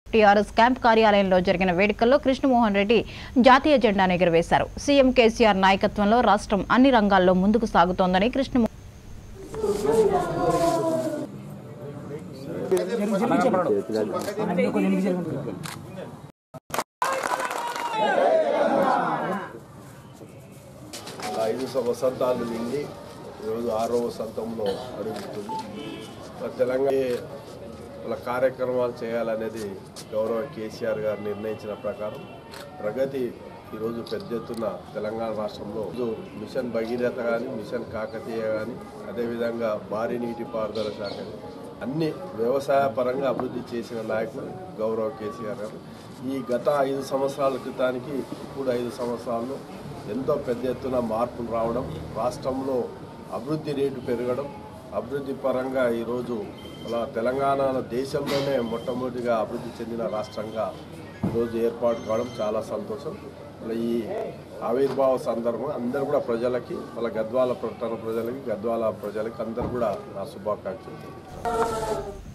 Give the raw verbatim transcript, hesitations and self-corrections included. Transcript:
TRS camp కార్యాలయంలో జరిగిన వేడుకల్లో కృష్ణ మోహన్ రెడ్డి జాతీయ జెండాను ఎగురవేశారు. సీఎం కేసీఆర్ నాయకత్వంలో రాష్ట్రం అన్ని రంగాల్లో ముందుకు సాగుతోందని కృష్ణ ఐదు వసంతాలు నిండి ఈరోజు ఆరో వసంతంలో అడుగుతుంది. తెలంగాణ వాళ్ళ కార్యక్రమాలు చేయాలనేది గౌరవ కేసీఆర్ గారు నిర్ణయించిన ప్రకారం ప్రగతి ఈరోజు పెద్ద ఎత్తున తెలంగాణ రాష్ట్రంలో మిషన్ భగీరథ కానీ మిషన్ కాకతీయ కానీ అదేవిధంగా భారీ నీటిపారుదల శాఖ అన్ని వ్యవసాయ పరంగా అభివృద్ధి చేసిన నాయకులు గౌరవ కేసీఆర్ గారు. ఈ గత ఐదు సంవత్సరాల క్రితానికి ఇప్పుడు ఐదు సంవత్సరాల్లో ఎంతో పెద్ద ఎత్తున మార్పులు రావడం, రాష్ట్రంలో అభివృద్ధి రేటు పెరగడం, అభివృద్ధి పరంగా ఈరోజు అలా తెలంగాణ దేశంలోనే మొట్టమొదటిగా అభివృద్ధి చెందిన రాష్ట్రంగా ఈరోజు ఏర్పాటు కావడం చాలా సంతోషం. ఈ ఆవిర్భావ సందర్భంగా అందరూ కూడా ప్రజలకి, వాళ్ళ గద్వాల పట్టణ ప్రజలకి, గద్వాల ప్రజలకి అందరూ కూడా నా శుభాకాంక్షలు.